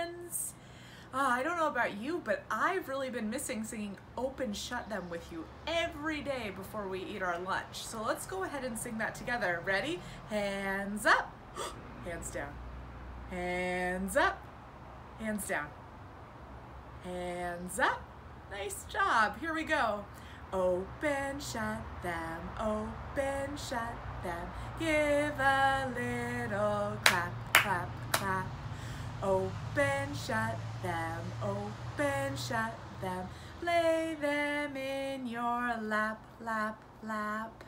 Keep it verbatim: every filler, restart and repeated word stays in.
friends. Uh, I don't know about you, but I've really been missing singing Open Shut Them with you every day before we eat our lunch. So let's go ahead and sing that together. Ready? Hands up, hands down. Hands up, hands down. Hands up. Nice job. Here we go. Open, shut them, open, shut them. Give a little clap, clap, clap. Open, shut them, open, shut them. Lay them in your lap, lap, lap.